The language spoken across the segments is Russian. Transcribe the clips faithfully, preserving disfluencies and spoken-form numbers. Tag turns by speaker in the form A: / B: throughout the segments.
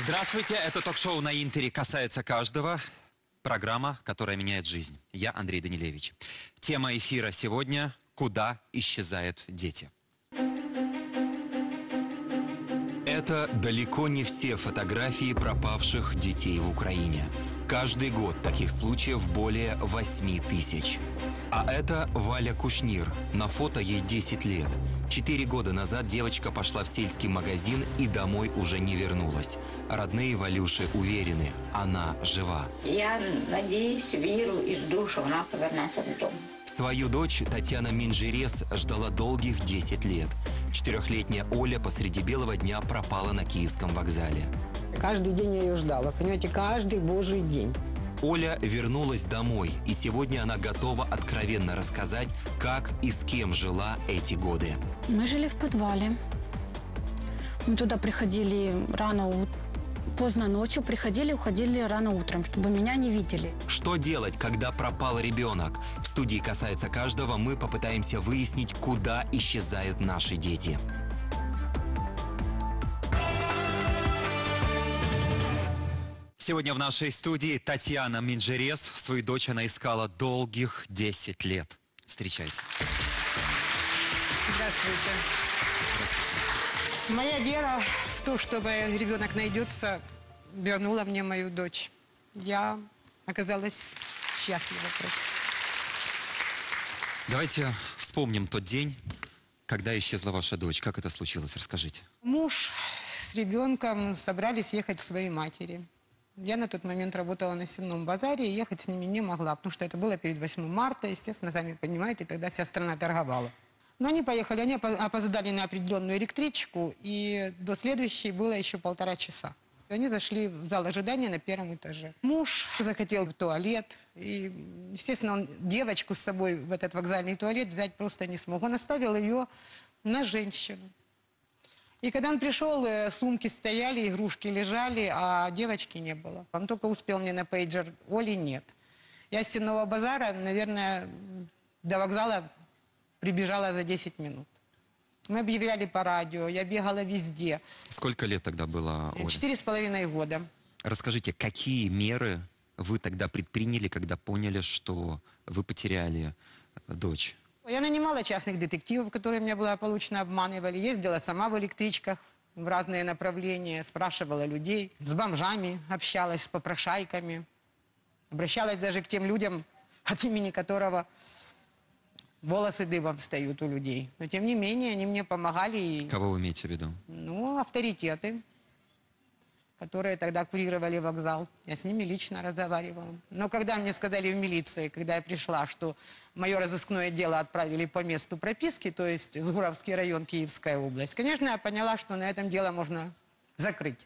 A: Здравствуйте, это ток-шоу на Интере «Касается каждого». Программа, которая меняет жизнь. Я Андрей Данилевич. Тема эфира сегодня «Куда исчезают дети?». Это далеко не все фотографии пропавших детей в Украине. Каждый год таких случаев более восьми тысяч. А это Валя Кушнир. На фото ей десять лет. Четыре года назад девочка пошла в сельский магазин и домой уже не вернулась. Родные Валюши уверены, она жива.
B: Я надеюсь, верю и жду, что она повернется в дом.
A: Свою дочь Татьяна Минжерес ждала долгих десять лет. Четырехлетняя Оля посреди белого дня пропала на Киевском вокзале.
C: Каждый день я ее ждала, понимаете, каждый божий день.
A: Оля вернулась домой, и сегодня она готова откровенно рассказать, как и с кем жила эти годы.
D: Мы жили в подвале. Мы туда приходили рано, поздно ночью, приходили, уходили рано утром, чтобы меня не видели.
A: Что делать, когда пропал ребенок? В студии «Касается каждого» мы попытаемся выяснить, куда исчезают наши дети. Сегодня в нашей студии Татьяна Минжерес. Свою дочь она искала долгих десять лет. Встречайте.
C: Здравствуйте. Здравствуйте. Моя вера в то, что ребенок найдется, вернула мне мою дочь. Я оказалась счастлива.
A: Давайте вспомним тот день, когда исчезла ваша дочь. Как это случилось? Расскажите.
C: Муж с ребенком собрались ехать к своей матери. Я на тот момент работала на Сенном базаре и ехать с ними не могла, потому что это было перед восьмым марта, естественно, сами понимаете, тогда вся страна торговала. Но они поехали, они опоздали на определенную электричку, и до следующей было еще полтора часа. Они зашли в зал ожидания на первом этаже. Муж захотел в туалет, и, естественно, он девочку с собой в этот вокзальный туалет взять просто не смог. Он оставил ее на женщину. И когда он пришел, сумки стояли, игрушки лежали, а девочки не было. Он только успел мне на пейджер, Оли нет. Я с Сенного базара, наверное, до вокзала прибежала за десять минут. Мы объявляли по радио, я бегала везде.
A: Сколько лет тогда было Оле?
C: Четыре с половиной года.
A: Расскажите, какие меры вы тогда предприняли, когда поняли, что вы потеряли дочь?
C: Я нанимала частных детективов, которые меня благополучно обманывали. Ездила сама в электричках в разные направления, спрашивала людей. С бомжами общалась, с попрошайками. Обращалась даже к тем людям, от имени которого волосы дыбом встают у людей. Но тем не менее, они мне помогали. И,
A: кого вы имеете в виду?
C: Ну, авторитеты, которые тогда курировали вокзал. Я с ними лично разговаривала. Но когда мне сказали в милиции, когда я пришла, что мое разыскное дело отправили по месту прописки, то есть Сгуровский район, Киевская область, конечно, я поняла, что на этом дело можно закрыть.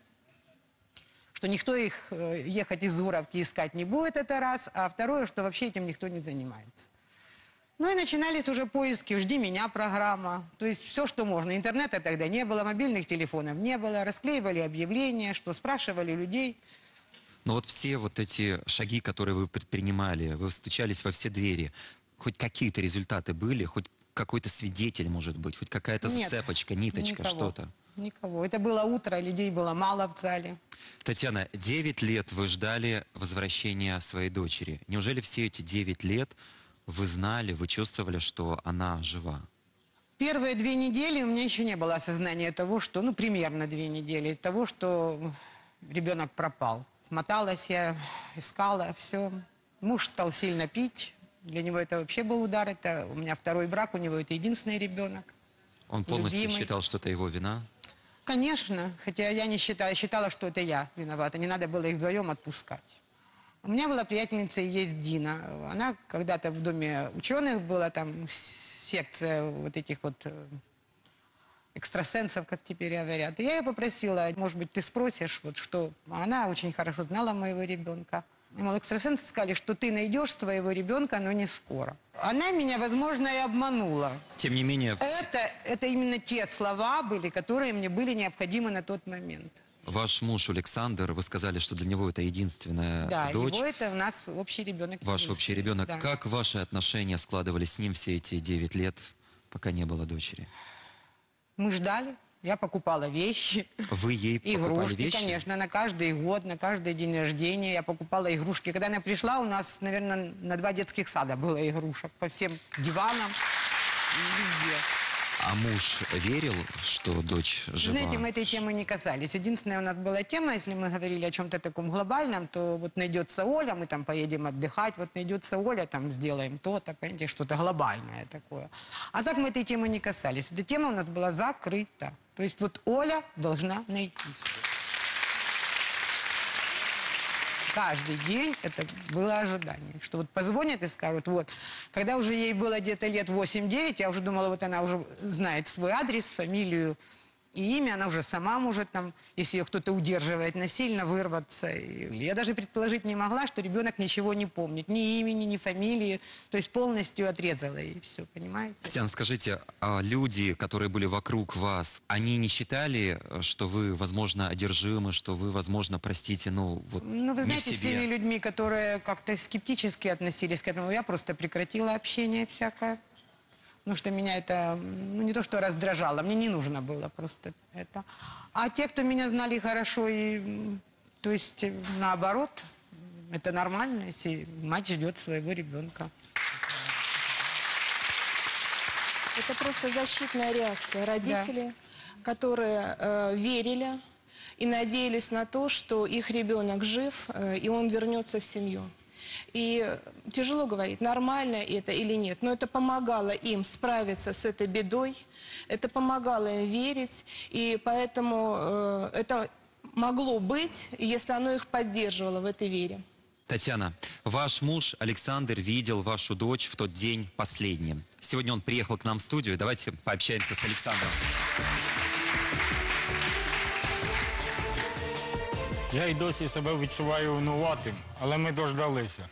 C: Что никто их ехать из Сгуровки искать не будет, это раз. А второе, что вообще этим никто не занимается. Ну и начинались уже поиски «Жди меня» программа. То есть все, что можно. Интернета тогда не было, мобильных телефонов не было. Расклеивали объявления, что спрашивали людей.
A: Но вот все вот эти шаги, которые вы предпринимали, вы стучались во все двери, хоть какие-то результаты были? Хоть какой-то свидетель, может быть? Хоть какая-то зацепочка, ниточка, что-то?
C: Никого. Это было утро, людей было мало в зале.
A: Татьяна, девять лет вы ждали возвращения своей дочери. Неужели все эти девять лет вы знали, вы чувствовали, что она жива?
C: Первые две недели у меня еще не было осознания того, что, ну, примерно две недели, того, что ребенок пропал. Моталась я, искала, все. Муж стал сильно пить. Для него это вообще был удар. Это у меня второй брак, у него это единственный ребенок.
A: Он полностью
C: любимый.
A: считал, что это его вина?
C: Конечно, хотя я не считала, считала, что это я виновата. Не надо было их вдвоем отпускать. У меня была приятельница, есть Дина. Она когда-то в доме ученых была, там секция вот этих вот экстрасенсов, как теперь говорят. И я ее попросила, может быть, ты спросишь, вот что. Она очень хорошо знала моего ребенка. И, мол, экстрасенсы сказали, что ты найдешь своего ребенка, но не скоро. Она меня, возможно, и обманула.
A: Тем не менее...
C: Это, это именно те слова были, которые мне были необходимы на тот момент.
A: Ваш муж Александр, вы сказали, что для него это единственная
C: да,
A: дочь.
C: Да, его это у нас общий ребенок.
A: Ваш общий ребенок. Да. Как ваши отношения складывались с ним все эти девять лет, пока не было дочери?
C: Мы ждали. Я покупала вещи.
A: Вы ей покупали
C: Игрушки,
A: вещи?
C: конечно, на каждый год, на каждый день рождения я покупала игрушки. Когда она пришла, у нас, наверное, на два детских сада было игрушек по всем диванам и везде.
A: А муж верил, что дочь жива?
C: Знаете, мы этой темы не касались. Единственная у нас была тема, если мы говорили о чем-то таком глобальном, то вот найдется Оля, мы там поедем отдыхать, вот найдется Оля, там сделаем то-то, понимаете, что-то глобальное такое. А так мы этой темы не касались. Эта тема у нас была закрыта. То есть вот Оля должна найти. Каждый день это было ожидание, что вот позвонят и скажут, вот, когда уже ей было где-то лет восемь-девять, я уже думала, вот она уже знает свой адрес, фамилию и имя, она уже сама может там, если ее кто-то удерживает насильно, вырваться. И я даже предположить не могла, что ребенок ничего не помнит, ни имени, ни фамилии, то есть полностью отрезала и все, понимаете?
A: Татьяна, скажите, а люди, которые были вокруг вас, они не считали, что вы, возможно, одержимы, что вы, возможно, простите, ну, вот
C: Ну, вы
A: не в
C: знаете, с
A: себе?
C: теми людьми, которые как-то скептически относились к этому, я просто прекратила общение всякое. Потому что меня это, ну, не то что раздражало, мне не нужно было просто это. А те, кто меня знали хорошо, и, м, то есть, э, наоборот, это нормально, если мать ждет своего ребенка.
E: Это просто защитная реакция родителей, которые э, верили и надеялись на то, что их ребенок жив, э, и он вернется в семью. И тяжело говорить, нормально это или нет, но это помогало им справиться с этой бедой, это помогало им верить, и поэтому э, это могло быть, если оно их поддерживало в этой вере.
A: Татьяна, ваш муж Александр видел вашу дочь в тот день последним. Сегодня он приехал к нам в студию. Давайте пообщаемся с Александром.
F: Я й досі себе відчуваю винуватим, але ми дождалися.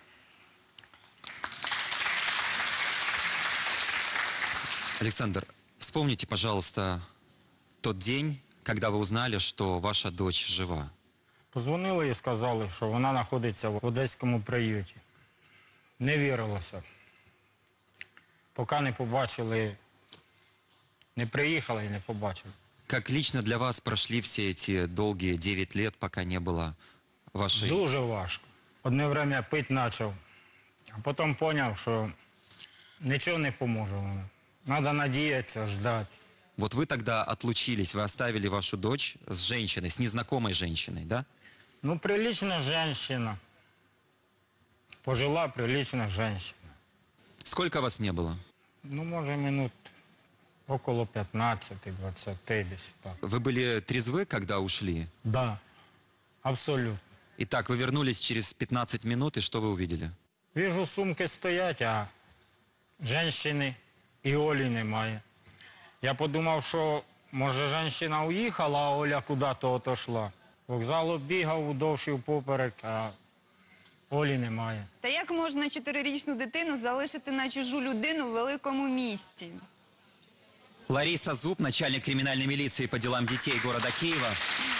A: Александр, вспомните, пожалуйста, тот день, когда вы узнали, что ваша дочь жива.
F: Позвонили і сказали, що вона знаходиться в одеському приюті. Не вірилося. Поки не побачили, не приїхали і не побачили.
A: Как лично для вас прошли все эти долгие девять лет, пока не было вашей...
F: Дуже важко. Одне время пити почав, а потім зрозумів, що нічого не поможе воно. Треба надіятися, ждати.
A: Вот вы тогда отлучились, вы оставили вашу дочь с женщиной, с незнакомой женщиной, да?
F: Ну, прилична жінка. Пожила прилична жінка.
A: Сколько вас не было?
F: Ну, може, минут около п'ятнадцяти-двадцяти десь так.
A: Вы были трезвы, когда ушли?
F: Да, абсолютно.
A: Итак, вы вернулись через пятнадцать минут, и что вы увидели?
F: Вижу, сумки стоять, а жінки і Олі немає. Я подумав, що, може, жінка уїхала, а Оля куди-то отошла. Вокзал оббігав удовж і впоперек, а Олі немає.
G: Та як можна чотирирічну дитину залишити на чужу людину в великому місті?
A: Лариса Зуб, начальник криминальной милиции по делам детей города Киева.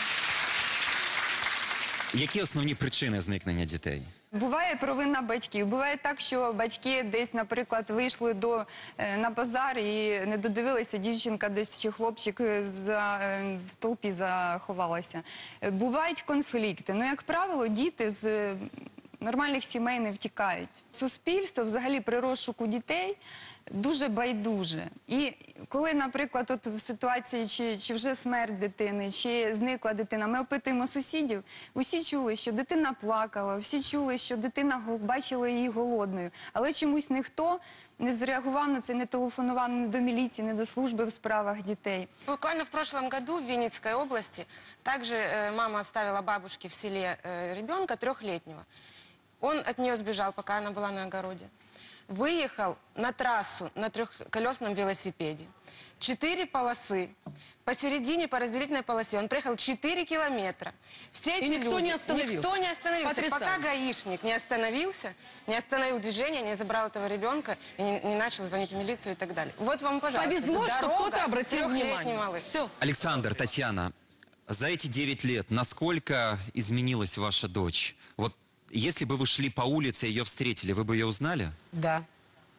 A: Які основні причини зникнення дітей?
G: Буває провина батьків. Буває так, що батьки десь, наприклад, вийшли до, е, на базар і не додивилися, дівчинка десь чи хлопчик за, е, в толпі заховалася. Е, Бувають конфлікти. Ну, як правило, діти з е, нормальних сімей не втікають. Суспільство взагалі при розшуку дітей дуже байдуже. І коли, наприклад, от в ситуації, чи, чи вже смерть дитини, чи зникла дитина, ми опитуємо сусідів, усі чули, що дитина плакала, всі чули, що дитина го- бачила її голодною. Але чомусь ніхто не зреагував на це, не телефонував ні до міліції, ні до служби в справах дітей.
H: Буквально в прошлом году в Винницкой области также э, мама оставила бабушке в селе э, ребенка трехлетнего. Он от нее сбежал, пока она была на огороде. Выехал на трассу на трехколесном велосипеде. Четыре полосы. Посередине, по разделительной полосе. Он проехал четыре километра. Все эти
I: никто
H: люди...
I: не остановился.
H: Никто не остановился.
I: Потрясающе.
H: Пока гаишник не остановился, не остановил движение, не забрал этого ребенка и не, не начал звонить в милицию и так далее. Вот вам, пожалуйста,
I: Повезло, что
H: дорога,
I: кто-то обратил
H: трехлетний
I: внимание.
H: малыш.
I: Все.
A: Александр, Татьяна, за эти девять лет насколько изменилась ваша дочь? Вот если бы вы шли по улице и ее встретили, вы бы ее узнали?
C: Да.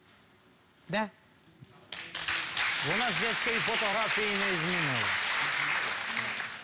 C: Да.
F: Вона з дитячої фотографії не змінила.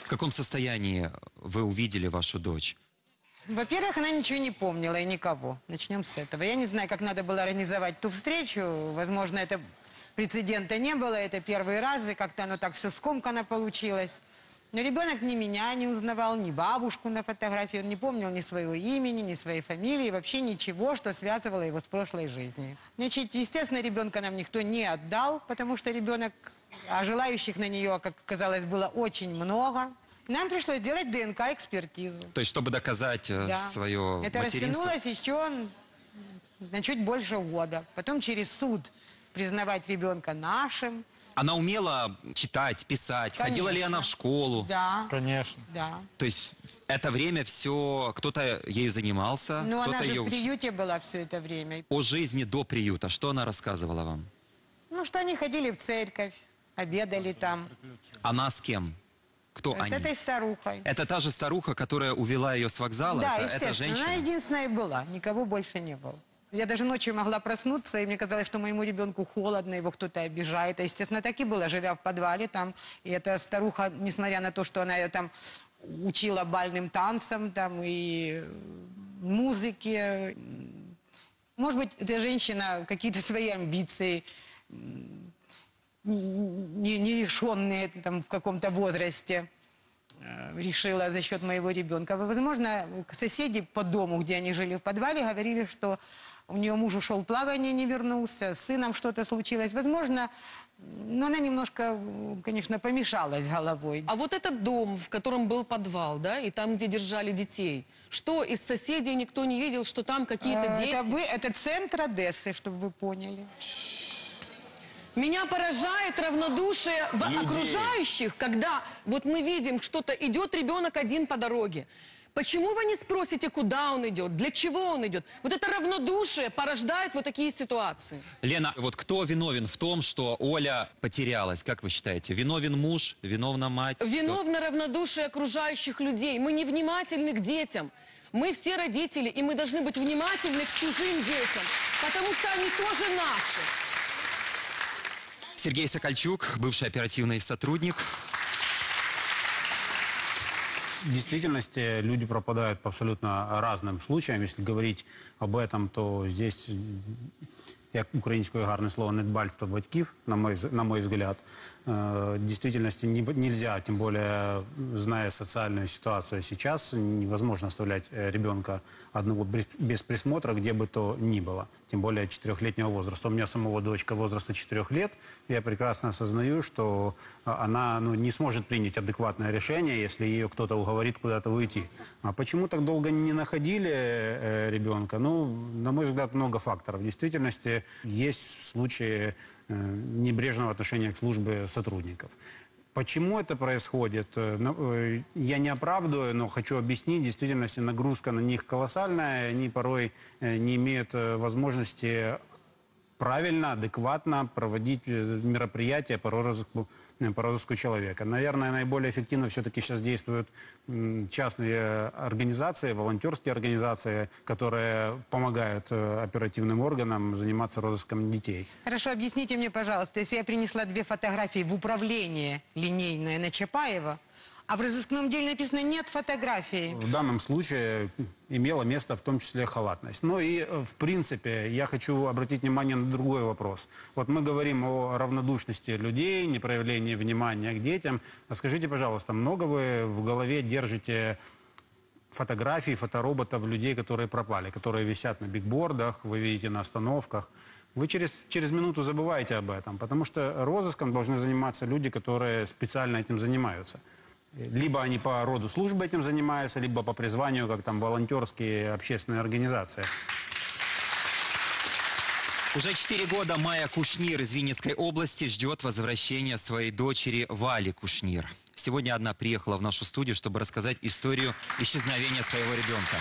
A: В каком состоянии вы увидели вашу дочь?
C: Во-первых, она ничего не помнила и никого. Начнем с этого. Я не знаю, как надо было организовать ту встречу. Возможно, это прецедента не было. Это первый раз, и как-то оно так все скомканно получилось. Но ребенок ни меня не узнавал, ни бабушку на фотографии. Он не помнил ни своего имени, ни своей фамилии, вообще ничего, что связывало его с прошлой жизнью. Значит, естественно, ребенка нам никто не отдал, потому что ребенок, а желающих на нее, как казалось, было очень много. Нам пришлось делать ДНК-экспертизу.
A: То есть, чтобы доказать э,
C: Да.
A: свое
C: Это
A: материнство?
C: растянулось еще на чуть больше года. Потом через суд признавать ребенка нашим.
A: Она умела читать, писать? Ходила ли
C: Конечно.
A: она в школу?
C: Да,
F: Конечно.
C: да.
A: То есть, это время все, кто-то ею занимался,
C: Но
A: кто-то
C: она же
A: ее
C: в
A: учил.
C: приюте была все это время.
A: О жизни до приюта, что она рассказывала вам?
C: Ну, что они ходили в церковь, обедали там.
A: Она с кем? Кто
C: С
A: они?
C: этой старухой.
A: Это та же старуха, которая увела ее с вокзала?
C: Да,
A: это, это
C: естественно.
A: женщина?
C: Она единственная и была. Никого больше не было. Я даже ночью могла проснуться, и мне казалось, что моему ребенку холодно, его кто-то обижает. А, естественно, так и было, живя в подвале там. И эта старуха, несмотря на то, что она ее там учила бальным танцам там, и музыке, может быть, эта женщина какие-то свои амбиции, не, не решенные там, в каком-то возрасте, решила за счет моего ребенка. Возможно, соседи по дому, где они жили в подвале, говорили, что у нее муж ушел в плавание, не вернулся, с сыном что-то случилось. Возможно, но она немножко, конечно, помешалась головой.
I: А вот этот дом, в котором был подвал, да, и там, где держали детей, что из соседей никто не видел, что там какие-то
C: Э,
I: дети?
C: Это, вы, это центр Одессы, чтобы вы поняли.
I: Меня поражает равнодушие в окружающих, когда вот мы видим, что-то идет ребенок один по дороге. Почему вы не спросите, куда он идет, для чего он идет? Вот это равнодушие порождает вот такие ситуации.
A: Лена, вот кто виновен в том, что Оля потерялась, как вы считаете? Виновен муж, виновна мать?
I: Виновно равнодушие окружающих людей. Мы невнимательны к детям. Мы все родители, и мы должны быть внимательны к чужим детям, потому что они тоже наши.
A: Сергей Сокольчук, бывший оперативный сотрудник.
J: В действительности люди пропадают по абсолютно разным случаям. Если говорить об этом, то здесь, як українською гарне слово, недбальство батьків, на мой, на мой взгляд. В действительности не, нельзя, тем более, зная социальную ситуацию сейчас, невозможно оставлять ребенка одного без, без присмотра, где бы то ни было. Тем более четырехлетнего возраста. У меня самого дочка возраста четырех лет. Я прекрасно осознаю, что она ну, не сможет принять адекватное решение, если ее кто-то уговорит куда-то уйти. А почему так долго не находили э, ребенка? Ну, на мой взгляд, много факторов. В действительности есть случаи э, небрежного отношения к службе сотрудников. Почему это происходит? Я не оправдываю, но хочу объяснить. В действительности нагрузка на них колоссальная. Они порой не имеют возможности правильно, адекватно проводить мероприятия по розыску, по розыску человека. Наверное, наиболее эффективно все-таки сейчас действуют частные организации, волонтерские организации, которые помогают оперативным органам заниматься розыском детей.
C: Хорошо, объясните мне, пожалуйста, если я принесла две фотографии в управление линейное на Чапаева, а в розыскном деле написано «нет фотографий».
J: В данном случае имела место в том числе халатность. Но и, в принципе, я хочу обратить внимание на другой вопрос. Вот мы говорим о равнодушности людей, непроявлении внимания к детям. А скажите, пожалуйста, много вы в голове держите фотографий, фотороботов людей, которые пропали, которые висят на бигбордах, вы видите на остановках? Вы через, через минуту забываете об этом, потому что розыском должны заниматься люди, которые специально этим занимаются. Либо они по роду службы этим занимаются, либо по призванию, как там волонтерские общественные организации.
A: Уже четыре года Майя Кушнир из Винницкой области ждет возвращения своей дочери Вали Кушнир. Сегодня она приехала в нашу студию, чтобы рассказать историю исчезновения своего ребенка.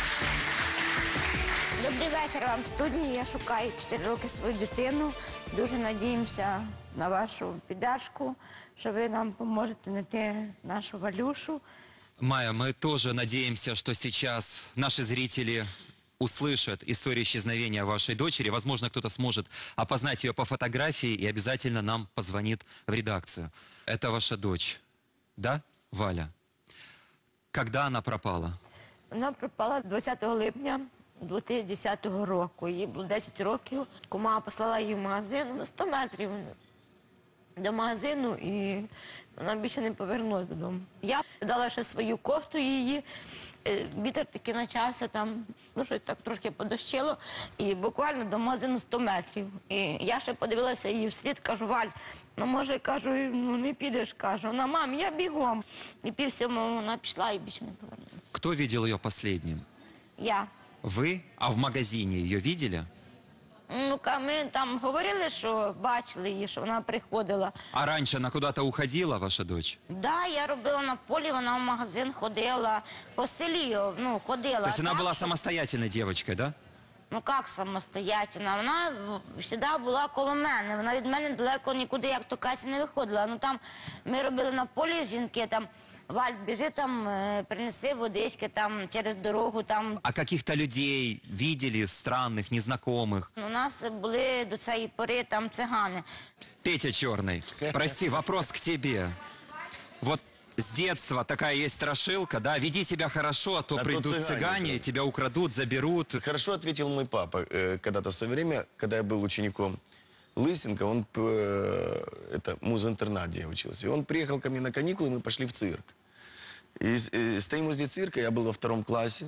B: Добрий вечір вам в студії. Я шукаю чотири роки свою дитину. Дуже надіємося на вашу підтримку, що ви нам поможете знайти нашу Валюшу.
A: Майя, мы тоже надеемся, что сейчас наши зрители услышат историю исчезновения вашей дочери. Возможно, кто-то сможет опознать ее по фотографии и обязательно нам позвонит в редакцию. Это ваша дочь, да? Валя, когда она пропала?
B: Вона пропала двадцятого липня дві тисячі десятого року. Їй було десять років. Кума послала її в магазин на сто метрів до магазину, і вона більше не повернулася додому. Я дала ще свою кофту її, вітер таки почався там, ну щось так трошки подощило, і буквально до магазину сто метрів. І я ще подивилася її вслід, кажу: Валь, ну може, кажу, ну не підеш, кажу. Вона: мам, я бігом. І пів сьомого вона пішла і більше не повернулася.
A: Кто видел ее последним?
B: Я.
A: Вы? А в магазине ее видели?
B: Ну, ми там говорили, що бачили її, що вона приходила.
A: А раньше она куда-то уходила, ваша дочь?
B: Да, я робила на полі, вона в магазин ходила, по селі, ну, ходила.
A: То есть она
B: Так,
A: была
B: що-
A: самостоятельной девочкой, да?
B: Ну, як самостоятельна? Вона завжди була коло мене. Вона від мене далеко нікуди, як то кажуть, не виходила. Ну, там ми робили на полі, жінки, там: Валь, біжи там, е, принеси водички там через дорогу, там.
A: А каких-то людей видели, странных, незнакомых?
B: У нас були до цієї пори там цигани.
A: Петя Черный, прости, вопрос к тебе. Вот с детства такая есть страшилка, да? Веди себя хорошо, а то
K: А то
A: придут
K: цыгане,
A: цыгане,
K: да.
A: тебя украдут, заберут.
K: Хорошо ответил мой папа э, когда-то в свое время, когда я был учеником Лысенко, он э, это музынтернат, где я учился. И он приехал ко мне на каникулы, мы пошли в цирк. И э, стоим возле цирка, я был во втором классе,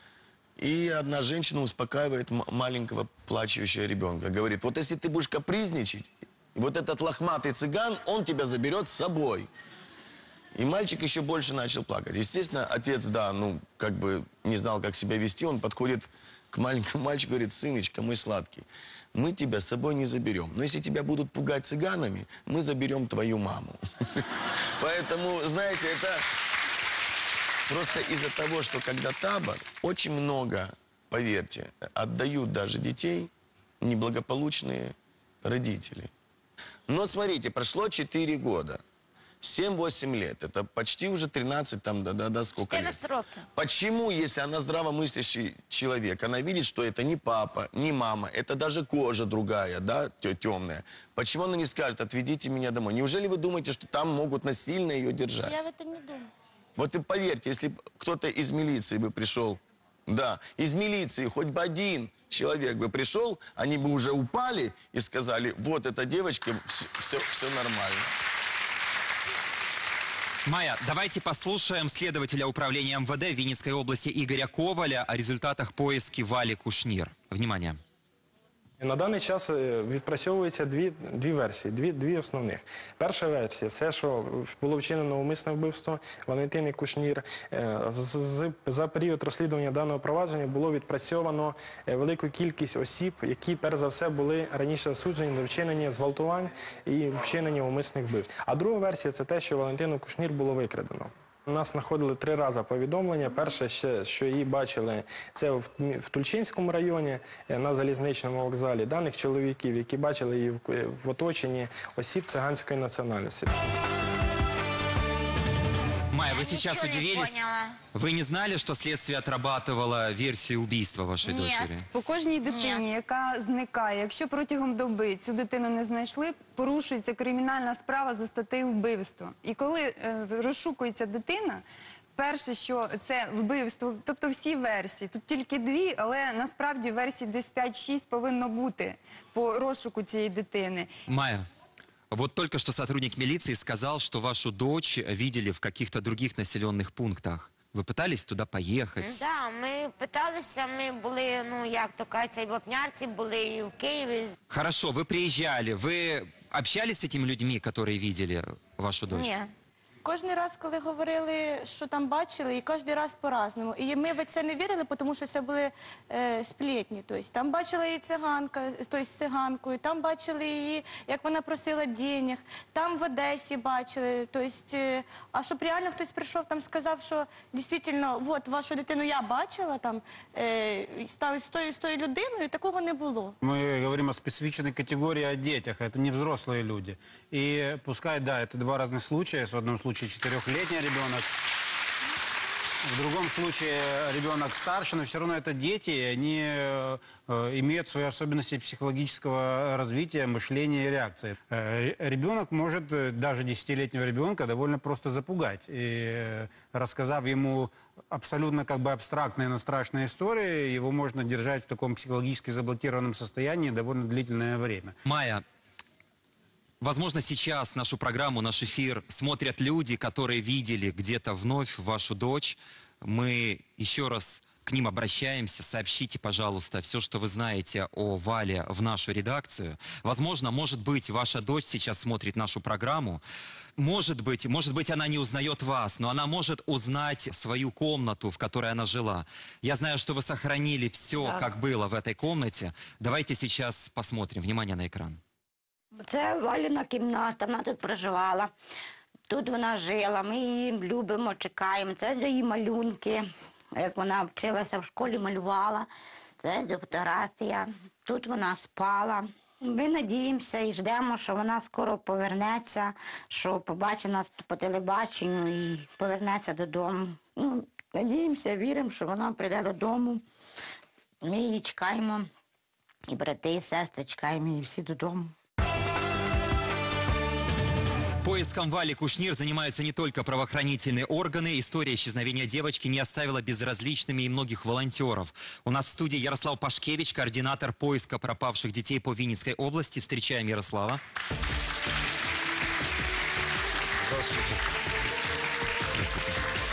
K: и одна женщина успокаивает м- маленького плачущего ребенка. Говорит: вот если ты будешь капризничать, вот этот лохматый цыган, он тебя заберет с собой. И мальчик еще больше начал плакать. Естественно, отец, да, ну, как бы не знал, как себя вести. Он подходит к маленькому мальчику и говорит: сыночка, мой сладкий, мы тебя с собой не заберем. Но если тебя будут пугать цыганами, мы заберем твою маму. Поэтому, знаете, это просто из-за того, что когда табор, очень много, поверьте, отдают даже детей неблагополучные родители. Но смотрите, прошло четыре года. семь-восемь лет, это почти уже тринадцать, там, да, да, да, сколько лет.
B: чотирнадцять років.
K: Почему, если она здравомыслящий человек, она видит, что это не папа, не мама, это даже кожа другая, да, темная, почему она не скажет: отведите меня домой? Неужели вы думаете, что там могут насильно ее держать?
B: Я в це не думаю.
K: Вот и поверьте, если б кто-то из милиции бы пришел, да, из милиции хоть бы один человек бы пришел, они бы уже упали и сказали: вот эта девочка, все, все, все нормально.
A: Майя, давайте послушаем следователя управления эм вэ дэ Винницкой области Игоря Коваля о результатах поиски Вали Кушнир. Внимание.
L: На даний час е, відпрацьовуються дві, дві версії, дві, дві основних. Перша версія – це, що було вчинено умисне вбивство Валентини Кушнір. Е, з- з- За період розслідування даного провадження було відпрацьовано е, велику кількість осіб, які, перш за все, були раніше засуджені до вчинення зґвалтувань і вчинення умисних вбивств. А друга версія – це те, що Валентину Кушнір було викрадено. У нас знаходили три рази повідомлення. Перше, ще, що її бачили, це в, в Тульчинському районі, е, на залізничному вокзалі, даних чоловіків, які бачили її в, в оточенні осіб циганської національності.
A: Майя, вы сейчас
B: Ничего не
A: удивились?
B: поняла.
A: Вы не знали, что следствие отрабатывало версию убийства вашей
B: Нет.
A: дочери?
G: По кожній дитині, яка зникає, якщо протягом доби цю дитину не знайшли, порушується кримінальна справа за статтею вбивство. І коли е, розшукується дитина, перше, що це вбивство, тобто всі версії, тут тільки дві, але насправді версій десь п'ять-шість повинно бути по розшуку цієї дитини.
A: Майя, вот только что сотрудник милиции сказал, что вашу дочь видели в каких-то других населенных пунктах. Вы пытались туда поехать?
B: Да, ми питалися, ми були, ну, як то кажеться, і в Вапнярці були, і в Києві.
A: Хорошо, вы приезжали, вы общались с этими людьми, которые видели вашу дочь?
B: Ні.
M: Кожен раз, коли говорили, що там бачили, і кожен раз по-разному. І ми в це не вірили, тому що це були е, сплетні. Тобто, там бачила її циганка, тобто, з циганкою, там бачили її, як вона просила денег, там в Одесі бачили. Тобто, е, а щоб реально хтось прийшов, там сказав, що дійсно, от вашу дитину я бачила, там, е, стали з тою, з тою людиною, такого не було.
J: Мы говорим о специфичной категории, о детях. Это не взрослые люди. И пускай, да, это два разных случая. В одном случае четырехлетний ребенок, В другом случае ребенок старше, но все равно это дети, и они э, имеют свои особенности психологического развития, мышления и реакции. Э, ребенок может даже десятилетнего ребенка довольно просто запугать. И э, рассказав ему абсолютно как бы абстрактные, но страшные истории, его можно держать в таком психологически заблокированном состоянии довольно длительное время.
A: Майя, возможно, сейчас нашу программу, наш эфир смотрят люди, которые видели где-то вновь вашу дочь. Мы еще раз к ним обращаемся. Сообщите, пожалуйста, все, что вы знаете о Вале в нашу редакцию. Возможно, может быть, ваша дочь сейчас смотрит нашу программу. Может быть, может быть, она не узнает вас, но она может узнать свою комнату, в которой она жила. Я знаю, что вы сохранили все,
B: Да.
A: как было в этой комнате. Давайте сейчас посмотрим. Внимание на экран.
N: Це Валіна кімната, вона тут проживала. Тут вона жила, ми її любимо, чекаємо. Це її малюнки, як вона вчилася в школі, малювала. Це фотографія. Тут вона спала. Ми надіємося і ждемо, що вона скоро повернеться, що побачить нас по телебаченню і повернеться додому. Ну, надіємося, віримо, що вона прийде додому. Ми її чекаємо, і брати, і сестри, чекаємо її всі додому.
A: Поиском Вали Кушнир занимаются не только правоохранительные органы. История исчезновения девочки не оставила безразличными и многих волонтеров. У нас в студии Ярослав Пашкевич, координатор поиска пропавших детей по Винницкой области. Встречаем Ярослава.
O: Здравствуйте.
A: Здравствуйте.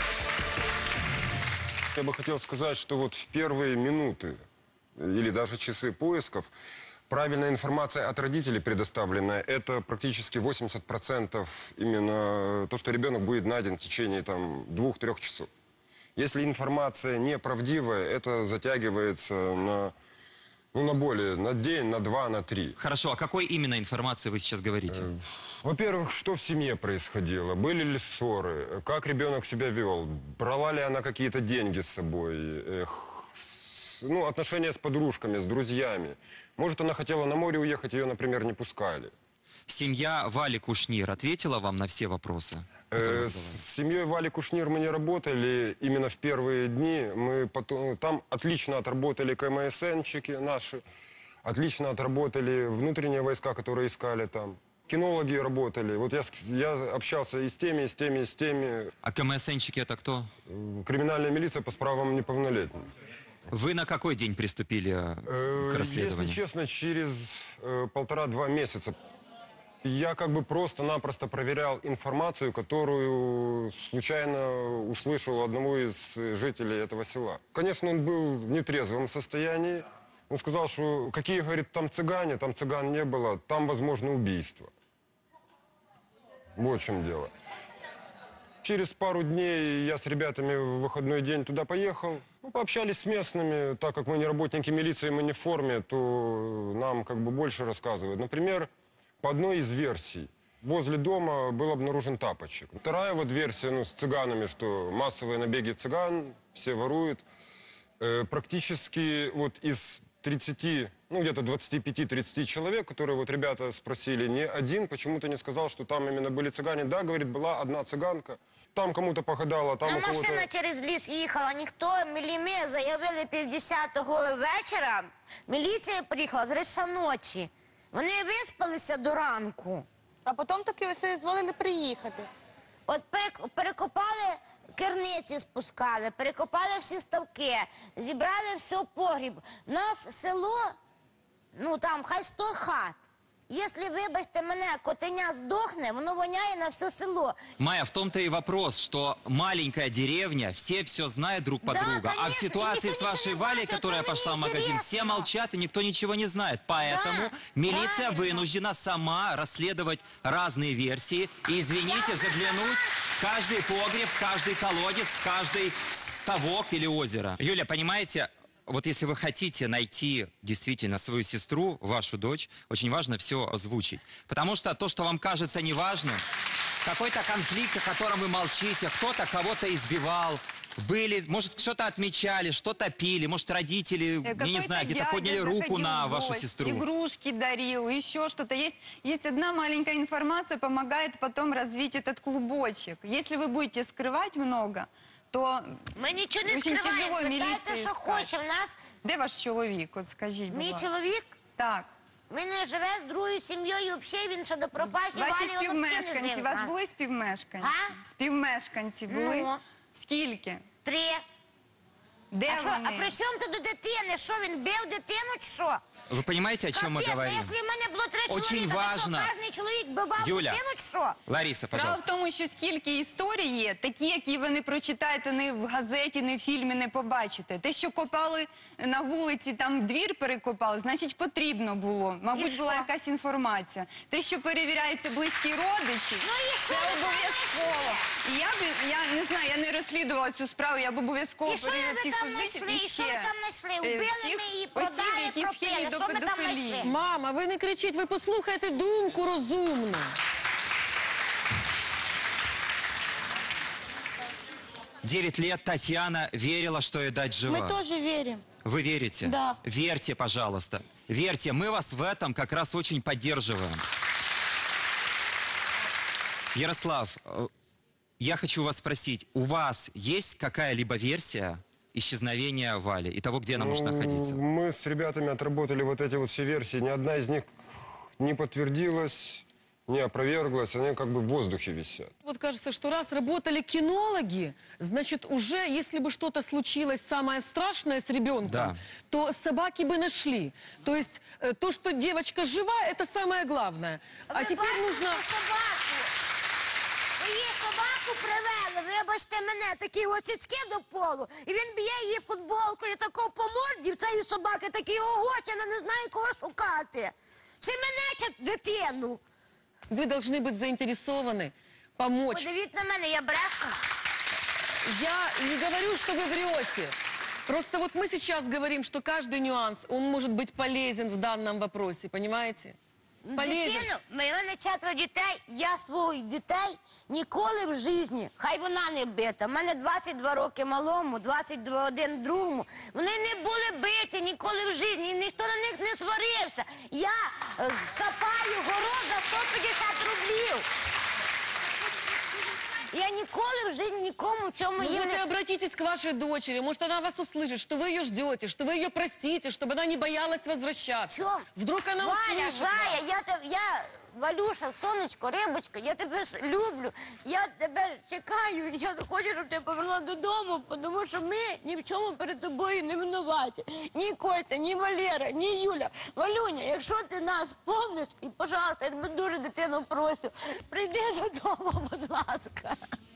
O: Я бы хотел сказать, что вот в первые минуты или даже часы поисков правильная информация от родителей предоставленная, это практически восемьдесят процентов именно то, что ребенок будет найден в течение там двух-трех часов. Если информация неправдивая, это затягивается на, ну, на более, на день, на два, на три.
A: Хорошо, о какой именно информации вы сейчас говорите?
O: Во-первых, что в семье происходило? Были ли ссоры? Как ребенок себя вел? Брала ли она какие-то деньги с собой? Эх, ну, отношения с подружками, с друзьями. Может, она хотела на море уехать, ее, например, не пускали.
A: Семья Вали Кушнир ответила вам на все вопросы?
O: Э, с семьей Вали Кушнир мы не работали именно в первые дни. Мы потом, там отлично отработали КМСНчики наши, отлично отработали внутренние войска, которые искали там. Кинологи работали. Вот я, я общался и с теми, и с теми, и с теми.
A: А КМСНчики это кто?
O: Криминальная милиция по справам неполнолетних.
A: Вы на какой день приступили э, к расследованию?
O: Если честно, через э, полтора-два месяца. Я как бы просто-напросто проверял информацию, которую случайно услышал у одного из жителей этого села. Конечно, он был в нетрезвом состоянии. Он сказал, что какие, говорит, там цыгане, там цыган не было, там возможно убийство. Вот в чем дело. Через пару дней я с ребятами в выходной день туда поехал. Ну, пообщались с местными. Так как мы не работники милиции, мы не в форме, то нам как бы больше рассказывают. Например, по одной из версий, возле дома был обнаружен тапочек. Вторая вот версия, ну, с цыганами, что массовые набеги цыган, все воруют. Э, практически вот из тридцати, ну, где-то двадцати пяти-тридцати человек, которые вот ребята спросили, ни один почему-то не сказал, что там именно были цыгане. Да, говорит, была одна цыганка. Там кому-то погадала, там
B: Ну,
O: у кого-то...
B: машина через ліс їхала, ніхто, міліми заявили півдесятого вечора. Міліція приїхала в риса ночі. Вони виспалися до ранку.
M: А потім таки все дозволили приїхати.
B: От перек- перекопали, керниці спускали, перекопали всі ставки, зібрали все в погріб. У нас село, ну там хай сто хат. Якщо, вибачте мене, котеня здохне, воно воняє на все село.
A: Майя, в том-то и вопрос, что маленькая деревня, все все знают друг по
B: Да,
A: другу. А в
B: конечно,
A: ситуации
B: никто
A: с вашей
B: ничего не
A: Валей,
B: знает,
A: которая
B: это
A: пошла в магазин,
B: неинтересно.
A: все молчат и никто ничего не знает. Поэтому
B: Да,
A: милиция
B: правильно.
A: вынуждена сама расследовать разные версии. И, извините, заглянуть в каждый погреб, в каждый колодец, в каждый ставок или озеро. Юля, понимаете... Вот если вы хотите найти действительно свою сестру, вашу дочь, очень важно все озвучить. Потому что то, что вам кажется неважным, какой-то конфликт, о котором вы молчите, кто-то кого-то избивал, были, может, что-то отмечали, что-то пили, может, родители,
G: Э,
A: я не знаю, где-то
G: дядя
A: подняли руку
G: заходил
A: на
G: в
A: вашу
G: гости,
A: сестру.
G: Игрушки дарил, еще что-то. Есть, есть одна маленькая информация, помогает потом развить этот клубочек. Если вы будете скрывать много, то
B: Ми нічого не
G: дуже тяжело
B: скриваємо,
G: міліції
B: питайте, що
G: искать.
B: хоче. В нас
G: Де ваш чоловік? От скажіть, будь
B: мій
G: ласка.
B: чоловік,
G: Так.
B: він не живе з другою сім'єю, взагалі він ще до пропащі
G: Ваші
B: Валі, він взагалі не
G: співмешканці,
B: жив.
G: у вас були співмешканці?
B: А?
G: Співмешканці були?
B: Ну.
G: Скільки?
B: Три.
G: Де
B: а, що,
G: вони?
B: а при чому тут до дитини? Що, він бив дитину чи що?
A: Вы понимаете, о чем мы
B: Капець,
A: говорим?
B: ну, якщо в мене було три
A: Очень
B: чоловіка,
A: важно.
B: то що, кожен чоловік бивав
A: Юля,
B: дитину чи що?
A: Лариса,
G: Справа
A: пожалуйста.
G: в тому, що скільки історій є, такі, які ви не прочитаєте ні в газеті, ні в фільмі, не побачите. Те, що копали на вулиці, там двір перекопали, значить потрібно було. Мабуть,
B: І
G: була
B: що?
G: якась інформація. Те, що перевіряються близькі родичі,
B: Ну і що
G: це
B: ви там
G: обов'язково. І я б, я не знаю, я не розслідувала цю справу, я б обов'язково
B: І що
G: перевірила
B: ви
G: всіх
B: там
G: служителів.
B: знайшли?
G: І
B: Що ви
G: ще,
B: там знайшли?
G: е,
B: Вбили
G: всіх
B: ми її,
G: осіб,
B: продали,
G: які
B: пропили.
G: схильні до
B: Що ми там
G: педофілії.
B: знайшли?
I: Мама, ви не кричіть, ви послухайте думку розумну.
A: Девять лет Татьяна верила, что ее дать жива.
M: Мы тоже верим.
A: Вы верите?
M: Да.
A: Верьте, пожалуйста. Верьте, мы вас в этом как раз очень поддерживаем. Ярослав, э, я хочу вас спросить, у вас есть какая-либо версия исчезновения Вали и того, где она может
O: Ну,
A: находиться?
O: Мы с ребятами отработали вот эти вот все версии. Ни одна из них не подтвердилась, не опроверглась. Они как бы в воздухе висят.
I: Вот кажется, что раз работали кинологи, значит, уже, если бы что-то случилось самое страшное с ребенком,
A: Да.
I: то собаки бы нашли. То есть э, то, что девочка жива, это самое главное. А
B: Ви
I: теперь
B: бачите
I: нужно...
B: собаку? Ви її собаку привели, вибачте мене, такі оцицьки до полу, і він б'є її футболкою тако по морді, в цієї собаки такий оготяна, не знає, кого шукати. Чи мене, чи дитину?
I: Вы должны быть заинтересованы, помочь.
B: Подивіть на мене, я брешу.
I: Я не говорю, что вы врете. Просто вот мы сейчас говорим, что каждый нюанс, он может быть полезен в данном вопросе, понимаете? Полезен.
B: Дитину, в мене четверо дітей, я своїх дітей ніколи в житті, хай вона не бита. У мене двадцять два роки малому, двадцять один другому. Вони не були биті ніколи в житті, і ніхто на них не сварився. Я е, сапаю город за сто п'ятдесят рублів. Я ніколи в житті нікому в цьому
I: Ну
B: їм
I: вот и
B: не...
I: обратитесь к вашей дочери, может, она вас услышит, что вы ее ждете, что вы ее простите, чтобы она не боялась возвращаться.
B: Чё?
I: Вдруг она
B: Валя,
I: услышит
B: Зая,
I: вас.
B: я, те- я, Валюша, сонечко, рибочка, я тебе с- люблю, я тебе чекаю, і я хочу, щоб ти повернула додому, тому що ми ні в чому перед тобою не винуваті. Ні Костя, ні Валера, ні Юля. Валюня, якщо ти нас помниш, і, пожалуйста, я тебе дуже дитину просю, прийди додому, будь ласка.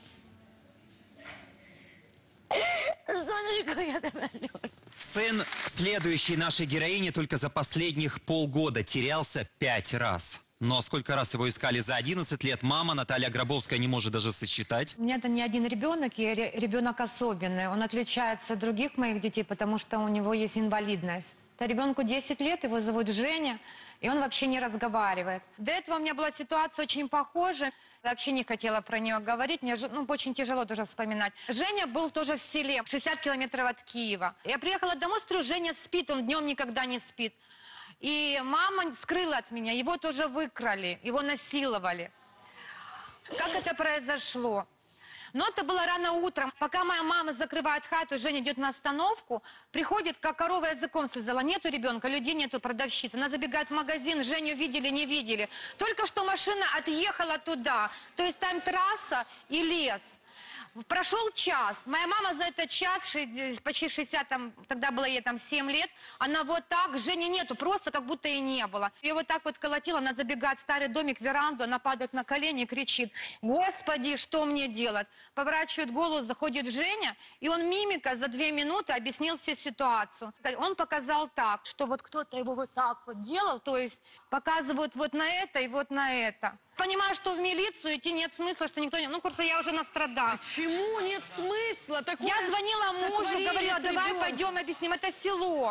B: Сонечко, я тебе люблю.
A: Сын следующей нашей героини только за последних полгода терялся пять раз. Но сколько раз его искали за одиннадцать лет, мама Наталья Гробовская не может даже сосчитать.
P: У меня это не один ребенок, и ре- ребенок особенный. Он отличается от других моих детей, потому что у него есть инвалидность. Это ребенку десять лет, его зовут Женя, и он вообще не разговаривает. До этого у меня была ситуация очень похожая. Я вообще не хотела про нее говорить, мне ж- ну, очень тяжело тоже вспоминать. Женя был тоже в селе, шестьдесят километров от Киева. Я приехала домой, смотрю, Женя спит, он днем никогда не спит. И мама скрыла от меня, его тоже выкрали, его насиловали. Как это произошло? Но это было рано утром. Пока моя мама закрывает хату, Женя идет на остановку, приходит, как корова языком слезала. Нету ребенка, людей нету, продавщицы. Она забегает в магазин, Женю видели, не видели. Только что машина отъехала туда. То есть там трасса и лес. Прошел час. Моя мама за этот час, шесть- почти шестьдесят, там, тогда было ей там семь лет, она вот так, Жени нету, просто как будто и не было. Ее вот так вот колотила, она забегает в старый домик, веранду, она падает на колени и кричит: «Господи, что мне делать?» Поворачивает голову, заходит Женя, и он мимика за две минуты объяснил всю ситуацию. Он показал так, что вот кто-то его вот так вот делал, то есть показывают вот на это и вот на это. Понимаю, что в милицию идти нет смысла, что никто не... Ну, просто я уже настрадала.
I: Почему нет смысла? Такое
P: Я звонила мужу,
I: сотворили
P: говорила,
I: с
P: давай
I: ребенком.
P: пойдем объясним, это село.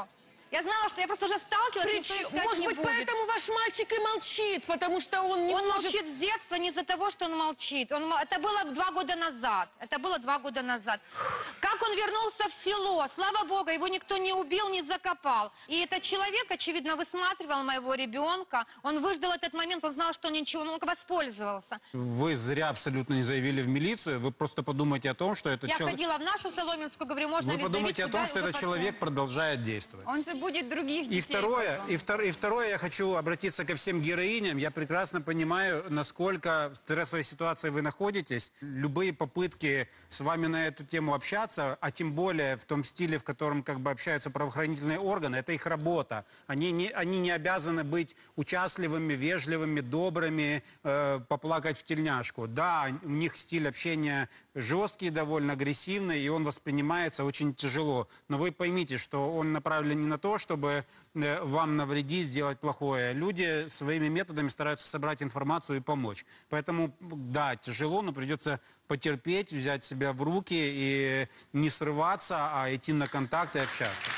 P: Я знала, что я просто уже сталкивалась, никто
I: Прич-
P: искать
I: Может
P: не
I: быть,
P: будет.
I: поэтому ваш мальчик и молчит, потому что он не
P: Он
I: может...
P: молчит с детства не из-за того, что он молчит. Он, мо- это было два года назад. Это было два года назад. Как он вернулся в село, слава богу, его никто не убил, не закопал. И этот человек, очевидно, высматривал моего ребенка. Он выждал этот момент, он знал, что ничего, он воспользовался.
J: Вы зря абсолютно не заявили в милицию. Вы просто подумайте о том, что этот
P: Я
J: человек...
P: ходила в нашу Соломенскую, говорю, можно
J: Вы
P: ли
J: подумайте
P: заявить,
J: о том,
P: куда
J: что
P: его
J: этот
P: потом?
J: человек продолжает действовать.
G: Он же будет других детей.
J: И второе,
G: потом.
J: и, втор, и второе, я хочу обратиться ко всем героиням. Я прекрасно понимаю, насколько в стрессовой ситуации вы находитесь. Любые попытки с вами на эту тему общаться, а тем более в том стиле, в котором как бы общаются правоохранительные органы, это их работа. Они не, они не обязаны быть участливыми, вежливыми, добрыми, э, поплакать в тельняшку. Да, у них стиль общения жесткий, довольно агрессивный, и он воспринимается очень тяжело. Но вы поймите, что он направлен не на то, чтобы э, вам навредить, сделать плохое. Люди своими методами стараются собрать информацию и помочь. Поэтому, да, тяжело, но придется потерпеть, взять себя в руки и не срываться, а идти на контакт и общаться.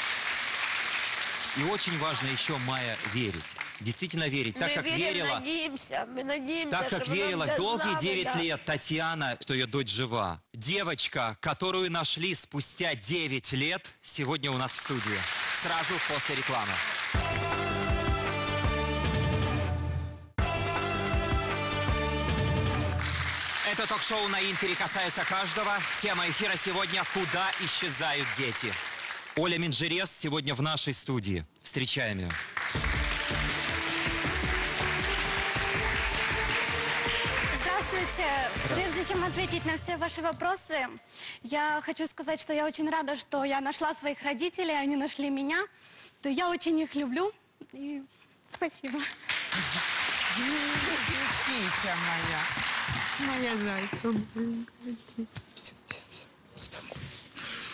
A: И очень важно еще, Майя, верить. Действительно верить. Так
B: мы
A: как
B: верим,
A: верила...
B: надеемся, мы надеемся,
A: Так как
B: что
A: верила
B: нам
A: долгие
B: дознали,
A: девять
B: да.
A: лет Татьяна, что ее дочь жива. Девочка, которую нашли спустя девять лет, сегодня у нас в студии. Сразу после рекламы. Это ток-шоу на Интере касается каждого. Тема эфира сегодня «Куда исчезают дети?». Оля Минджерес сегодня в нашей студии. Встречаем ее.
Q: Здравствуйте. Прежде чем ответить на все ваши вопросы, я хочу сказать, что я очень рада, что я нашла своих родителей, они нашли меня. То я очень их люблю. И спасибо.
C: Китя моя. Моя зайка. Все, все, все. Успокойся.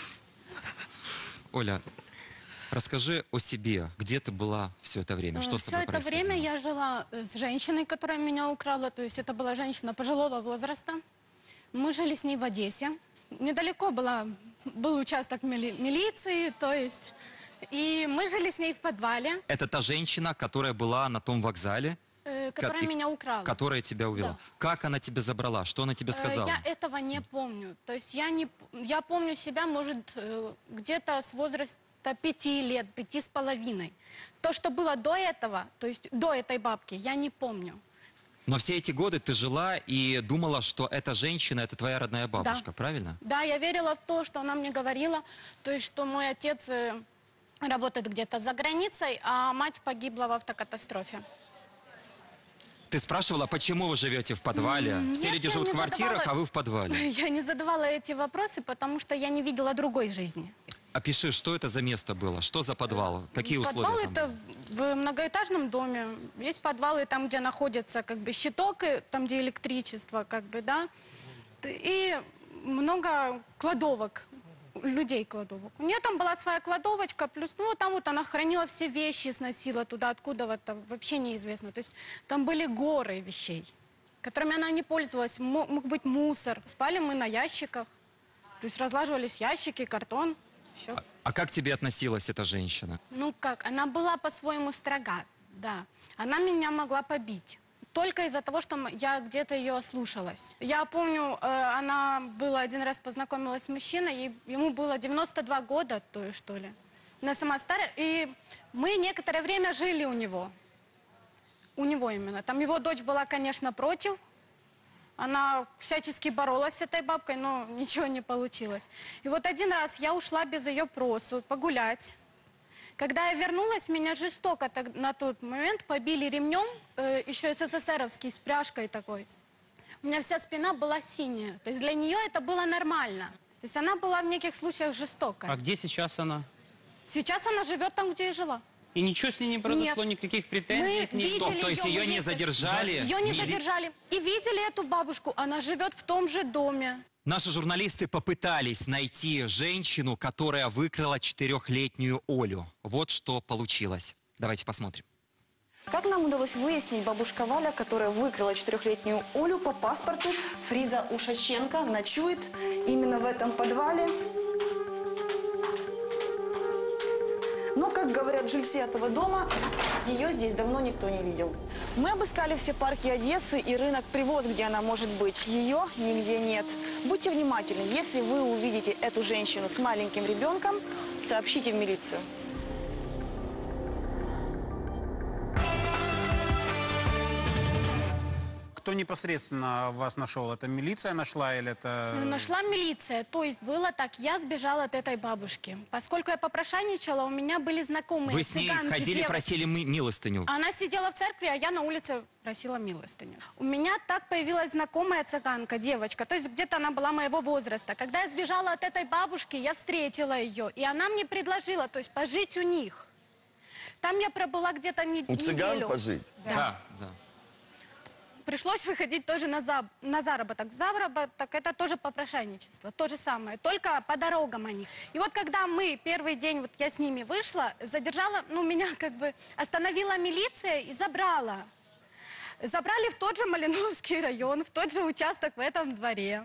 A: Оля, расскажи о себе. Где ты была все это время? Что с
Q: Все
A: тобой
Q: это
A: происходило?
Q: время я жила с женщиной, которая меня украла. То есть это была женщина пожилого возраста. Мы жили с ней в Одессе. Недалеко была, был участок мили- милиции, то есть... И мы жили с ней в подвале,
A: Это та женщина, которая была на том вокзале,
Q: э, которая
A: и-
Q: меня украла.
A: которая тебя увела.
Q: Да.
A: Как она тебя забрала? Что она тебе
Q: Э,
A: сказала?
Q: Я этого не помню. То есть я, не, я помню себя, может, э, где-то с возраста пяти лет, пяти с половиной. То, что было до этого, то есть до этой бабки, я не помню.
A: Но все эти годы ты жила и думала, что эта женщина, это твоя родная бабушка,
Q: Да.
A: правильно?
Q: Да, я верила в то, что она мне говорила, то есть что мой отец э, работает где-то за границей, а мать погибла в автокатастрофе.
A: Ты спрашивала, почему вы живете в подвале?
Q: М,
A: Все
Q: нет,
A: люди
Q: я
A: живут в
Q: не
A: квартирах,
Q: задавала-
A: а вы в подвале.
Q: Я не задавала эти вопросы, потому что я не видела другой жизни.
A: Опиши, что это за место было? Что за подвал? Какие условия
Q: Подвал
A: там
Q: это
A: были?
Q: в многоэтажном доме. Есть подвалы там, где находится как бы щиток, и там, где электричество, как бы, да. И много кладовок, людей кладовок. У нее там была своя кладовочка, плюс, ну, там вот она хранила все вещи, сносила туда, откуда вот там, вообще неизвестно. То есть там были горы вещей, которыми она не пользовалась. Мо- Мог быть мусор. Спали мы на ящиках. То есть разлаживались ящики, картон, все.
A: А как к тебе относилась эта женщина?
Q: Ну как, она была по-своему строга, да. Она меня могла побить. Только из-за того, что м- я где-то ее ослушалась. Я помню, э, она была один раз познакомилась с мужчиной, ей- ему было девяносто два года, то есть, что ли. Она сама старая, и мы некоторое время жили у него. У него именно. Там его дочь была, конечно, против. Она всячески боролась с этой бабкой, но ничего не получилось. И вот один раз я ушла без ее просу погулять. Когда я вернулась, меня жестоко так- на тот момент побили ремнем, э, еще СССРовский, с пряжкой такой. У меня вся спина была синяя. То есть для нее это было нормально. То есть она была в неких случаях жестокая.
R: А где сейчас она?
Q: Сейчас она живет там, где и жила.
R: И ничего с ней не произошло,
Q: Нет.
R: никаких претензий?
Q: Мы
R: к ней?
Q: видели
A: Стоп, то есть
Q: её,
A: ее
Q: мы
A: не
Q: ездили-
A: задержали?
Q: Ее не
A: Не-
Q: задержали. И видели эту бабушку. Она живет в том же доме.
A: Наши журналисты попытались найти женщину, которая выкрала четырехлетнюю Олю. Вот что получилось. Давайте посмотрим.
S: Как нам удалось выяснить, бабушка Валя, которая выкрала четырехлетнюю Олю по паспорту Фриза Ушаченко, ночует именно в этом подвале. Но, как говорят жильцы этого дома, ее здесь давно никто не видел. Мы обыскали все парки Одессы и рынок Привоз, где она может быть. Ее нигде нет. Будьте внимательны, если вы увидите эту женщину с маленьким ребенком, сообщите в милицию.
J: Кто непосредственно вас нашел? Это милиция нашла или это...
Q: Ну, нашла милиция. То есть было так, я сбежала от этой бабушки. Поскольку я попрошайничала, у меня были знакомые
A: Вы с ней
Q: цыганки,
A: ходили,
Q: девочки.
A: просили мы милостыню?
Q: Она сидела в церкви, а я на улице просила милостыню. У меня так появилась знакомая цыганка, девочка. То есть где-то она была моего возраста. Когда я сбежала от этой бабушки, я встретила ее. И она мне предложила, то есть пожить у них. Там я пробыла где-то не,
K: У цыган
Q: неделю.
K: пожить?
A: Да, да.
Q: Пришлось выходить тоже на, за... на заработок. Заработок – это тоже попрошайничество, то же самое, только по дорогам они. И вот когда мы первый день, вот я с ними вышла, задержала, ну, меня как бы остановила милиция и забрала. Забрали в тот же Малиновский район, в тот же участок в этом дворе.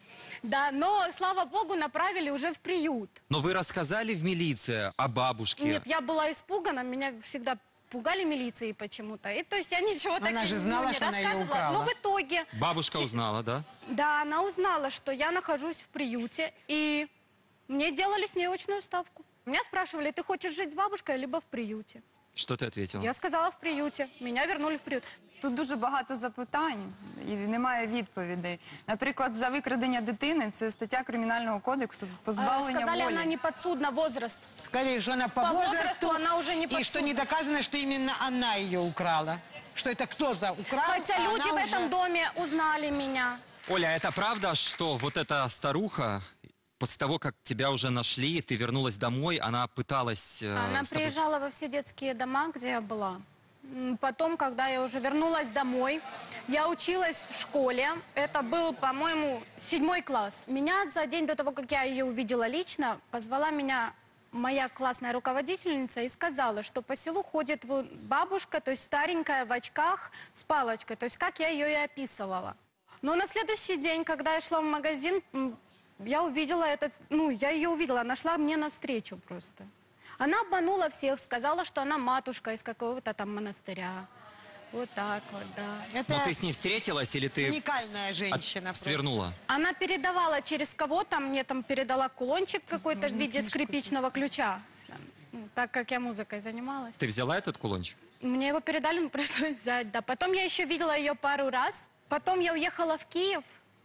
Q: Да, но, слава богу, направили уже в приют.
A: Но вы рассказали в милиции о бабушке?
Q: Нет, я была испугана, меня всегда пугали милиции почему-то. И то есть я ничего так
C: Она же
Q: ну,
C: знала,
Q: не
C: что она ее
Q: рассказывала.
C: украла.
Q: Но в итоге...
A: Бабушка узнала, да?
Q: Да, она узнала, что я нахожусь в приюте, и мне делали с ней очную ставку. Меня спрашивали, ты хочешь жить с бабушкой, либо в приюте?
A: Що ти відповіла?
Q: Я сказала в приюте. Меня вернули в приют.
G: Тут дуже багато запитань і немає відповідей. Наприклад, за викрадення дитини – це стаття Кримінального кодексу позбавлення
Q: Сказали,
G: волі.
Q: она не подсудна, возраст.
C: Сказали, что она по,
Q: По
C: возрасту,
Q: возрасту она уже не
C: и что
Q: подсудна.
C: не доказано, что именно она ее украла. Что это кто-то украл,
Q: Хотя
C: а
Q: люди в
C: она
Q: этом
C: уже...
Q: доме узнали меня.
A: Оля, а это правда, что вот эта старуха, после того, как тебя уже нашли, ты вернулась домой, она пыталась... э,
Q: Она
A: с тобой-
Q: приезжала во все детские дома, где я была. М, Потом, когда я уже вернулась домой, я училась в школе. Это был, по-моему, седьмой класс. Меня за день до того, как я ее увидела лично, позвала меня моя классная руководительница и сказала, что по селу ходит вот бабушка, то есть старенькая, в очках, с палочкой. То есть как я ее и описывала. Но на следующий день, когда я шла в магазин, м, я увидела этот, ну, я ее увидела, она шла мне навстречу просто. Она обманула всех, сказала, что она матушка из какого-то там монастыря. Вот так вот, да.
A: Но ты с ней встретилась или ты
C: уникальная женщина
A: от- свернула?
Q: Она передавала через кого-то, мне там передала кулончик какой-то в виде скрипичного ключа, ну, так как я музыкой занималась.
A: Ты взяла этот кулончик?
Q: Мне его передали, но пришлось взять, да. Потом я еще видела ее пару раз. Потом я уехала в Киев,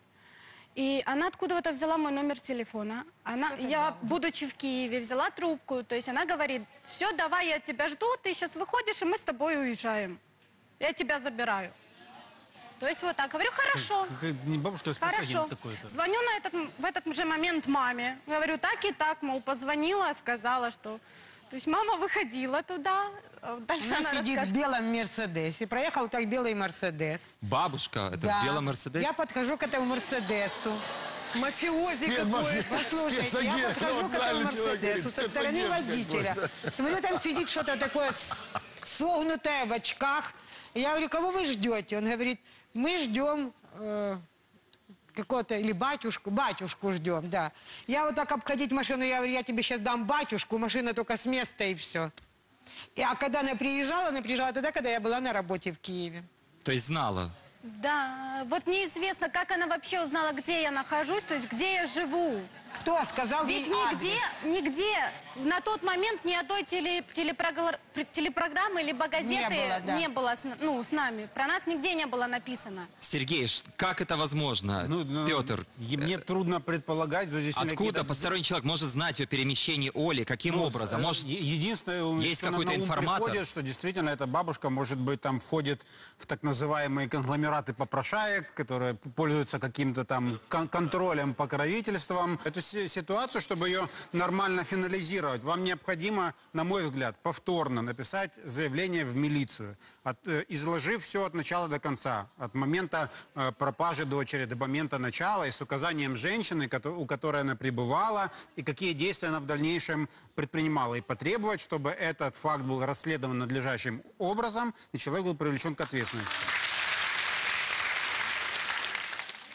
Q: и она откуда-то взяла мой номер телефона. Она, я, будучи в Киеве, взяла трубку, то есть она говорит, все, давай, я тебя жду, ты сейчас выходишь, и мы с тобой уезжаем. Я тебя забираю. То есть вот так. Говорю, хорошо.
J: Как, не бабушка, а
Q: Хорошо.
J: спецагент какой-то.
Q: Звоню на этот, в этот же момент маме. Говорю, так и так, мол, позвонила, сказала, что... То есть мама выходила туда, дальше
C: Она
Q: она
C: сидит
Q: расскажет.
C: в белом Мерседесе. Проехал так белый Мерседес.
A: Бабушка, это
C: Да.
A: в белом Мерседесе?
C: Я подхожу к этому Мерседесу. Мафиози какой. Послушайте, я подхожу к этому Мерседесу со стороны водителя. Смотрю, там сидит что-то такое с- согнутое в очках. И я говорю, кого вы ждете? Он говорит, мы ждем э, какого-то, или батюшку, батюшку ждем, да. Я вот так обходить машину, я говорю, я тебе сейчас дам батюшку, машина только с места и все. И, а когда она приезжала, она приезжала тогда, когда я была на работе в Киеве.
A: То есть знала?
Q: Да, вот неизвестно, как она вообще узнала, где я нахожусь, то есть где я живу.
C: Кто сказал
Q: Ведь
C: ей
Q: нигде, нигде на тот момент ни одной теле, телепрогр- телепрограммы либо газеты
C: Не было, да.
Q: не было с, ну, с нами. Про нас нигде не было написано.
A: Сергей, ш- как это возможно?
J: Ну,
A: Петр,
J: И мне трудно предполагать, что здесь
A: откуда
J: какие-то-
A: посторонний человек может знать о перемещении Оли? Каким
J: Ну,
A: образом?
J: э,
A: Может,
J: е- единственное,
A: есть
J: что на-
A: какой-то
J: на ум
A: информатор?
J: приходит, что действительно эта бабушка, может быть, там входит в так называемые конгломераты попрошаек, которые пользуются каким-то там кон- контролем, покровительством. Эту си- ситуацию, чтобы ее нормально финализировать, вам необходимо, на мой взгляд, повторно написать заявление в милицию, от- э, изложив все от начала до конца, от момента э, пропажи дочери до момента начала, и с указанием женщины, кото- у которой она пребывала, и какие действия она в дальнейшем предпринимала, и потребовать, чтобы этот факт был расследован надлежащим образом, и человек был привлечен к ответственности.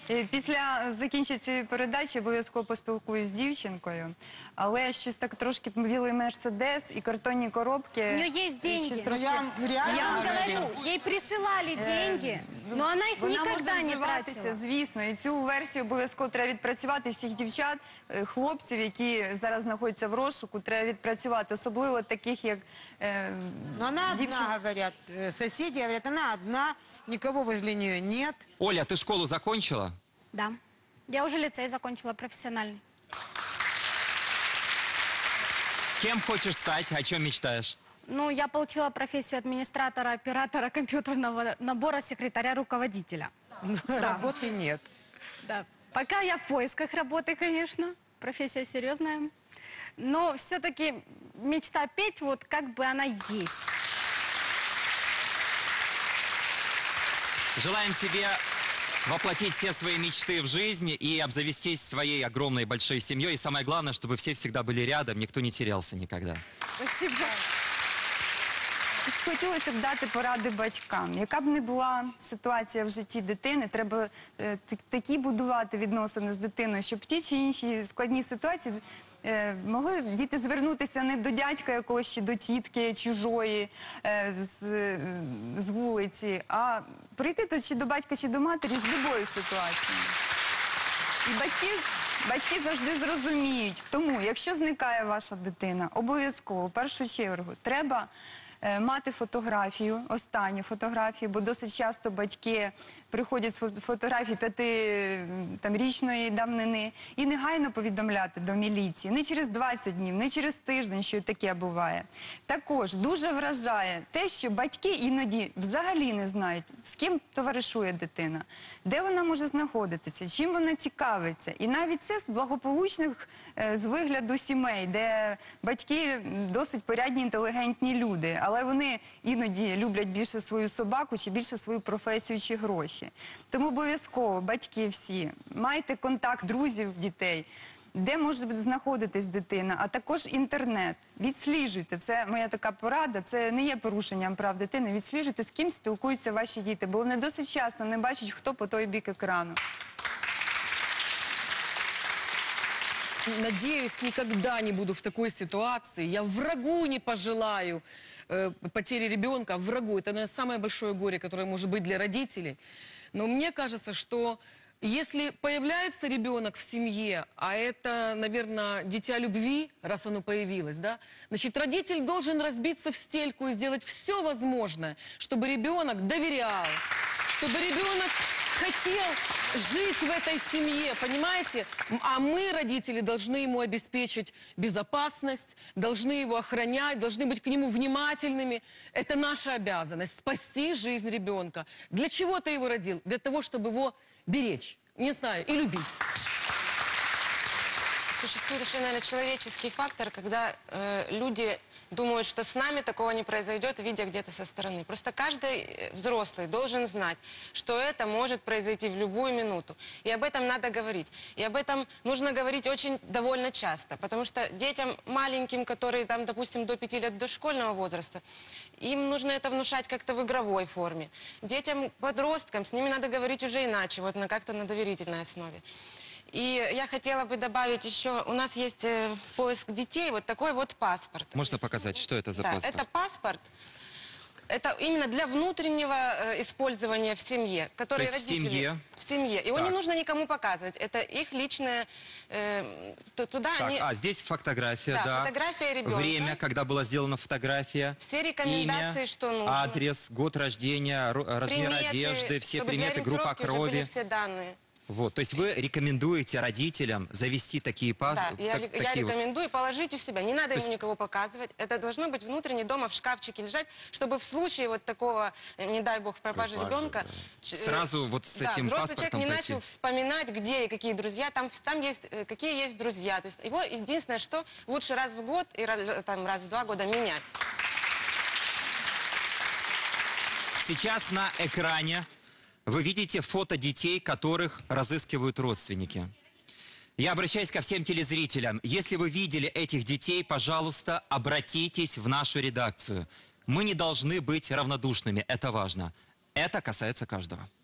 G: Е, Після закінчення цієї передачі обов'язково поспілкуюсь з дівчинкою, але щось так трошки білий мерседес і картонні коробки.
Q: У нее есть
G: і
Q: деньги.
G: щось трошки-
Q: Я вам говорю, ей присылали деньги, но она их
G: Вона
Q: никогда
G: може
Q: не
G: вживатися,
Q: тратила.
G: звісно, і цю версію обов'язково треба відпрацювати всіх дівчат, е, хлопців, які зараз знаходяться в розшуку, треба відпрацювати, особливо таких, як е,
C: Но она одна,
G: дівчин-
C: говорят, э, соседи говорят, она одна, никого возле нее нет.
A: Оля, ты школу закончила?
Q: Да. Я уже лицей закончила профессиональный.
A: Кем хочешь стать? О чем мечтаешь?
Q: Ну, я получила профессию администратора, оператора компьютерного набора, секретаря, руководителя.
C: Работы нет.
Q: Да. Пока я в поисках работы, конечно. Профессия серьезная. Но все-таки мечта петь, вот как бы она есть.
A: Желаем тебе воплотить все свои мечты в жизнь и обзавестись своей огромной большой семьей. И самое главное, чтобы все всегда были рядом, никто не терялся никогда.
Q: Спасибо.
G: Хотілося б дати поради батькам. Яка б не була ситуація в житті дитини, треба е, т- такі будувати відносини з дитиною, щоб в ті чи інші складні ситуації е, могли діти звернутися не до дядька якогось чи до тітки чужої е, з, е, з вулиці, а прийти то чи до батька, чи до матері з будь-якою ситуацією. І батьки, батьки завжди зрозуміють. Тому, якщо зникає ваша дитина, обов'язково, в першу чергу, треба е, мати фотографію, останню фотографію, бо досить часто батьки приходять з фо- фотографії п'ятирічної давнини і негайно повідомляти до міліції. Не через двадцять днів, не через тиждень, що таке буває. Також дуже вражає те, що батьки іноді взагалі не знають, з ким товаришує дитина, де вона може знаходитися, чим вона цікавиться. І навіть це з благополучних, е, з вигляду сімей, де батьки досить порядні, інтелігентні люди, але вони іноді люблять більше свою собаку чи більше свою професію чи гроші. Тому обов'язково, батьки всі, майте контакт друзів дітей, де може знаходитись дитина, а також інтернет. Відсліджуйте, це моя така порада, це не є порушенням прав дитини. Відсліджуйте, з ким спілкуються ваші діти, бо вони досить часто не бачать, хто по той бік екрану.
I: Надеюсь, никогда не буду в такой ситуации. Я врагу не пожелаю э, потери ребенка. Врагу. Это, наверное, самое большое горе, которое может быть для родителей. Но мне кажется, что если появляется ребенок в семье, а это, наверное, дитя любви, раз оно появилось, да, значит, родитель должен разбиться в стельку и сделать все возможное, чтобы ребенок доверял, чтобы ребенок хотел жить в этой семье, понимаете? А мы, родители, должны ему обеспечить безопасность, должны его охранять, должны быть к нему внимательными. Это наша обязанность — спасти жизнь ребенка. Для чего ты его родил? Для того, чтобы его беречь, не знаю, и любить.
H: Существует еще, наверное, человеческий фактор, когда э, люди думают, что с нами такого не произойдет, видя где-то со стороны. Просто каждый э, взрослый должен знать, что это может произойти в любую минуту. И об этом надо говорить. И об этом нужно говорить очень довольно часто. Потому что детям маленьким, которые, там, допустим, до пяти лет дошкольного возраста, им нужно это внушать как-то в игровой форме. Детям, подросткам, с ними надо говорить уже иначе, вот на как-то на доверительной основе. И я хотела бы добавить еще, у нас есть э, поиск детей, вот такой вот паспорт.
A: Можно показать, что это за
H: Да,
A: паспорт?
H: это паспорт. Это именно для внутреннего э, использования в семье, который
A: То есть в
H: родители...
A: семье?
H: В семье. Его не
A: Так.
H: нужно никому показывать. Это их личное... Э, то- туда
A: Так,
H: они...
A: а здесь фотография,
H: Да,
A: да.
H: фотография ребенка.
A: Время, когда была сделана фотография.
H: Все рекомендации,
A: имя,
H: что нужно.
A: адрес, год рождения, ро- размер
H: Приметы,
A: одежды, все
H: чтобы для
A: приметы, группа
H: ориентировки уже были
A: крови.
H: все данные.
A: Вот, то есть вы рекомендуете родителям завести такие
H: Да,
A: паспорты?
H: я, ре- я рекомендую положить у себя. Не надо ему никого показывать. Это должно быть внутренне дома в шкафчике лежать, чтобы в случае вот такого, э, не дай бог, пропажи
A: Пропажи,
H: ребенка... ч- э,
A: Сразу вот с
H: да,
A: этим
H: взрослый человек
A: паспортом
H: не
A: пойти.
H: начал вспоминать, где и какие друзья. Там, там есть, э, какие есть друзья. То есть его единственное, что лучше раз в год и раз, там, раз в два года менять.
A: Сейчас на экране вы видите фото детей, которых разыскивают родственники. Я обращаюсь ко всем телезрителям. Если вы видели этих детей, пожалуйста, обратитесь в нашу редакцию. Мы не должны быть равнодушными, это важно. Это касается каждого.